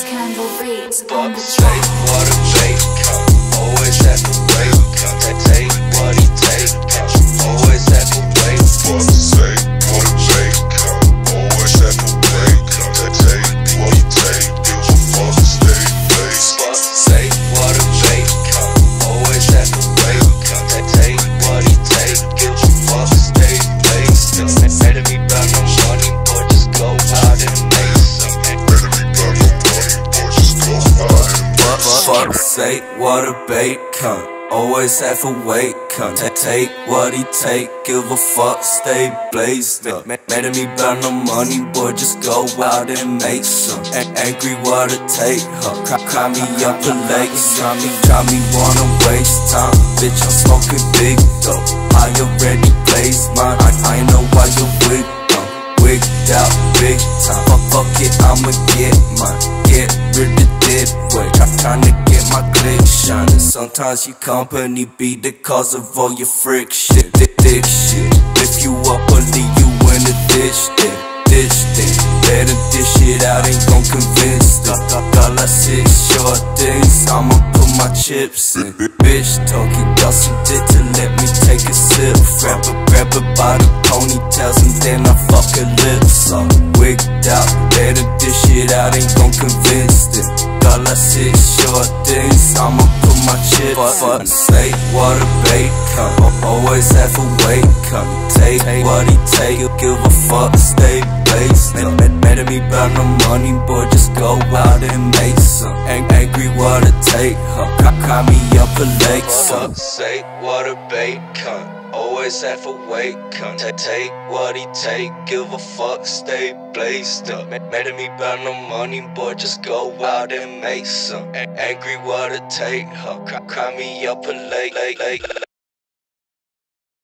Candle Beats on the Say track. what a bait come, always have to wait. Take what he take, always have to wait. Say what a bait come, always have to wait. Take what he take, give a fuck, stay based. Say what a bait come, always have to wait. Take what he take, give a fuck, stay based. Better me about no money, boy, just go out and make some. Better be about no money, boy, just go out and make some. Fuck, say what a bait cunt, always have to wait cunt. Take what he take, give a fuck, stay blazed up. Better me about no money, boy, just go out and make some. Angry what it take, huh? Cry me up a leg, try me wanna waste time. Bitch, I'm smoking big dope, I already blazed mine. I know why you're wigged out big time. Fuck it, I'ma get mine, get rid of dead weight. Tryna get my click shining. Sometimes your company be the cause of all your friction. Dick shit, if you up or leave you in the ditch then. Better dish it out, ain't gon' convince them. Got like 6 short days, I'ma put my chips in. Bitch talking, got some dick to let me take a sip. Grab her by the ponytails and then I fuck her lips up. Wigged out, better dish it out, ain't gon' convince them. Got like 6 short days, I'ma put my chips in. Say what a bait come, always have a wait come. Take what he take, give a fuck, stay based. Better me about no money, boy, just go out and make some. Angry what it take, huh? Cry me up a leg, son. Say what a bait cunt, always have a wait cunt. Take what he take, give a fuck, stay blazed up. Better me about no money, boy, just go out and make some. Angry what it take, huh? Cry me up a leg.